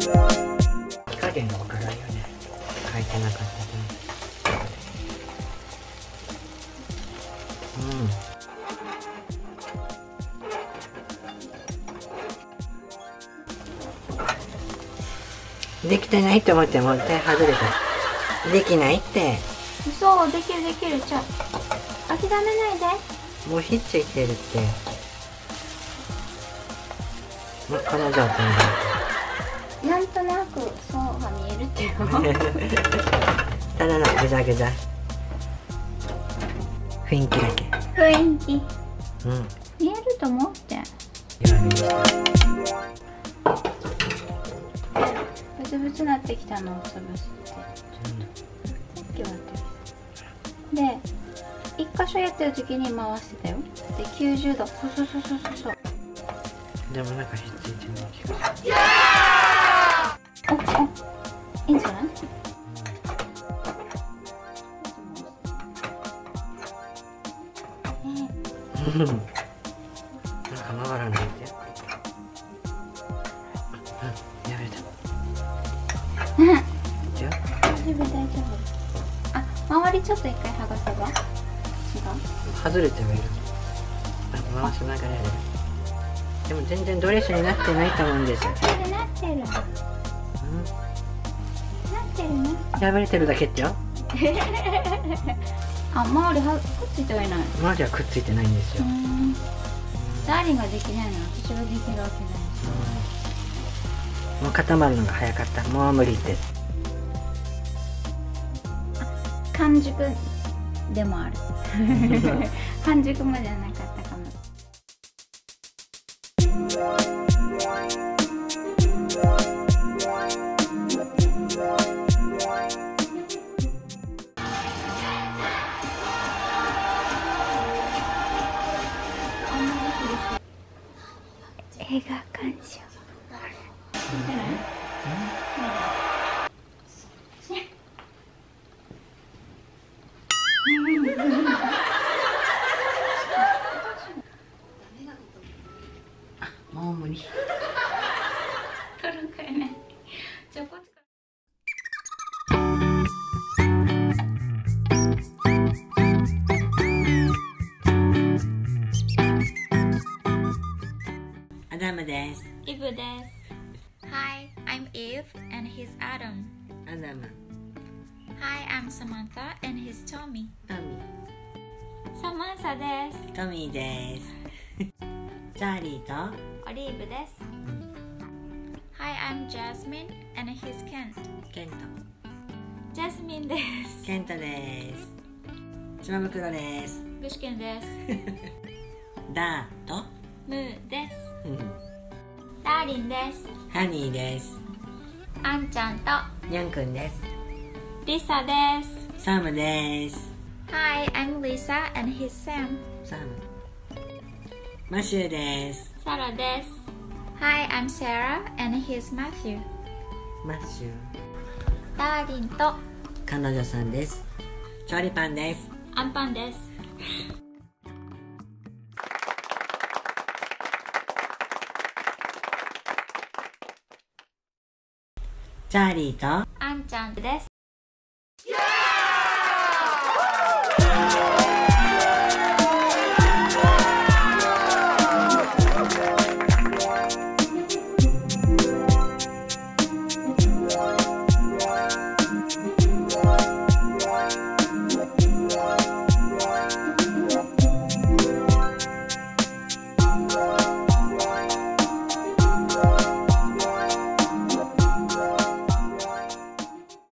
火加減がわからんよね。書いてなかったできてないと思ってもう手外れた。できないって。 そう、できるできる。ちょ、諦めないで。 もうひっついてるって。この状態でなんとなくそうが見えるっていうのただのぐちゃぐちゃ雰囲気だけ。 雰囲気、 うん見えると思って。ブツブツなってきたのを潰すって、さっきはで一箇所やってる時に回してたよ。で90度、そうでもなんかひっついてない気がする。 お、いいんじゃない？ なんか回らないで。やめた。 大丈夫。あ、周りちょっと一回剥がせば。違う。 外れてはいる。回しながらやる。でも全然ドレスになってないと思うんです。 なってる。なってるね。 破れてるだけってよ。 あ、周りはくっついてはいない。 周りはくっついてないんですよ。 ダーリンができないのは私ができるわけないし。 もう固まるのが早かった。もう無理って。 完熟でもある。完熟まではなかったかも。映画鑑賞。 もう無理。 取るかいね。ちょこっと。 アダムです。 イブです。Hi, I'm Eve and he's Adam. アダム。 Hi, I'm Samantha and he's Tommy. トミサマンサです。 ー。トミーです。チャーリーとオリーブです。Hi, I'm Jasmine and he's Kent. ケント。 ジャスミンです。 ケントです。島袋です。 具志堅です。 ダーとムーです。ダーリンです。 ハニーです。 あんちゃんとニャンくんです。 リサです。 サムです。 Hi, I'm Lisa and he's Sam. サム。マシューです。 サラです。Hi, I'm Sarah and he's Matthew. マッシュー。 ダーリンと彼女さんです。調理パンです。 アンパンです。 チャーリーとあんちゃんです。